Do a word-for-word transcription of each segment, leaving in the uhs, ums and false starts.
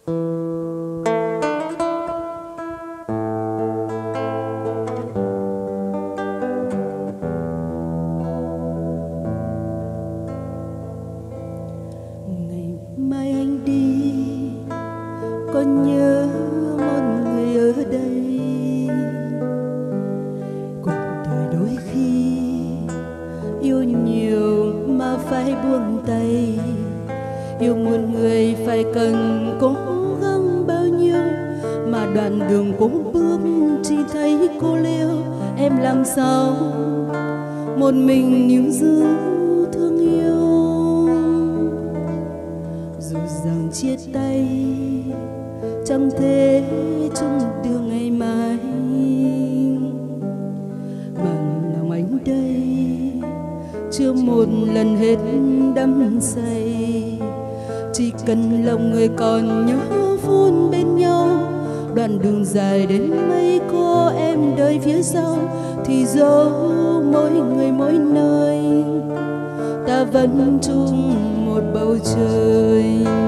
mai anh đi có nhớ một người ở đây. Cuộc đời đôi khi yêu nhiều mà phải buông tay, yêu một người phải cần cố gắng bao nhiêu, mà đoạn đường cũng bước chỉ thấy cô liêu. Em làm sao một mình níu giữ thương yêu, dù rằng chia tay chẳng thể chung đường ngày mai, mà lòng anh đây chưa một lần hết đắm say. Chỉ cần lòng người còn nhớ phút bên nhau, đoạn đường dài đến mấy cô em đời phía sau, thì dẫu mỗi người mỗi nơi ta vẫn chung một bầu trời.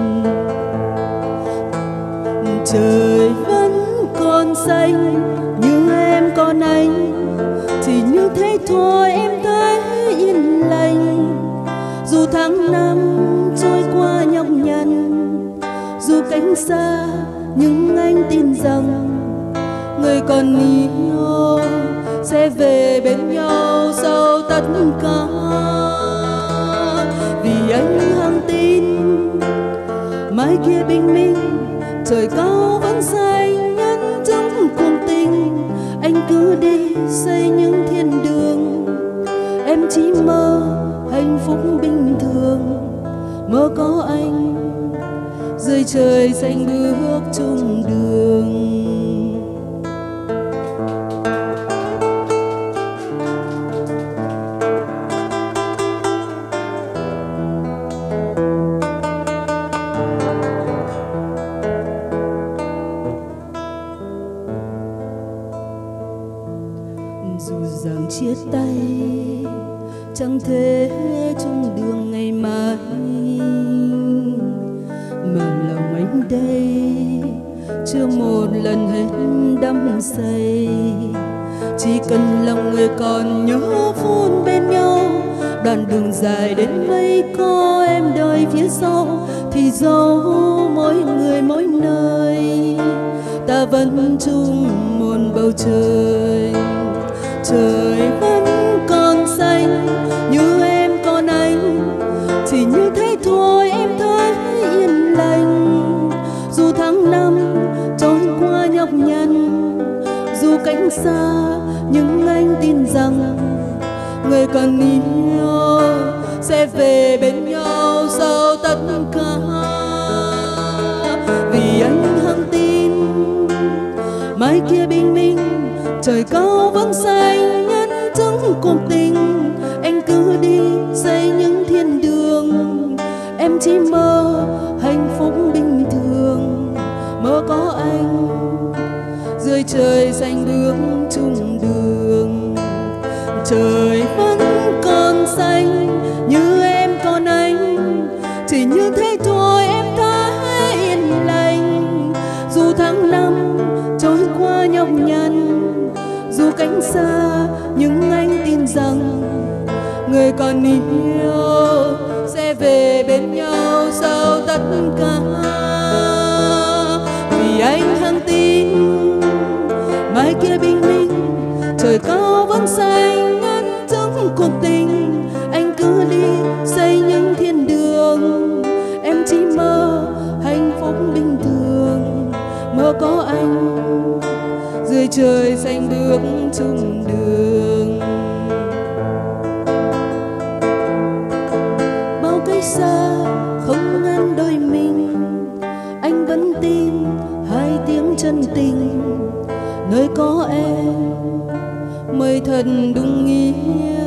Trời vẫn còn xanh như em còn anh, thì như thế thôi em thấy yên lành. Dù tháng năm trôi qua nhọc nhằn, dù cánh xa nhưng anh tin rằng người còn yêu sẽ về bên nhau sau tất cả. Vì anh hằng tin mai kia bình minh, trời cao vẫn xanh nhẫn trong cuộc tình. Anh cứ đi xây những thiên đường, em chỉ mơ hạnh phúc bình thường, mơ có anh dưới trời xanh bước chung đường. Dù rằng chia tay chẳng thể chung đường ngày mai, mà lòng anh đây chưa một lần hết đắm say. Chỉ cần lòng người còn nhớ phút bên nhau, đoạn đường dài đến mấy có em đời phía sau, thì dẫu mỗi người mỗi nơi ta vẫn chung một bầu trời. Trời vẫn còn xanh như em còn anh, chỉ như thế thôi em thấy yên lành. Dù tháng năm trôi qua nhọc nhằn, dù cánh xa nhưng anh tin rằng người còn yêu sẽ về bên nhau sau tất cả. Vì anh hằng tin mai kia bình minh, trời cao vẫn xanh nhẫn trong cuộc tình. Anh cứ đi xây những thiên đường, em chỉ mơ hạnh phúc bình thường, mơ có anh dưới trời xanh bước chung đường. Trời vẫn còn xanh như em còn anh, chỉ như thế thôi em thấy yên lành. Dù tháng năm trôi qua nhọc nhằn, dù cánh xa nhưng anh tin rằng người còn yêu sẽ về bên nhau sau tất cả. Vì anh hằng tin mai kia bình minh, trời cao vẫn xanh ngăn trong cuộc tình. Anh cứ đi xây những thiên đường, em chỉ mơ hạnh phúc bình thường, mơ có anh dưới trời xanh bước chung đường. Bao cây xa không ngăn đôi mình, anh vẫn tin hai tiếng chân tình. Nơi có em mới thật đúng nghĩa.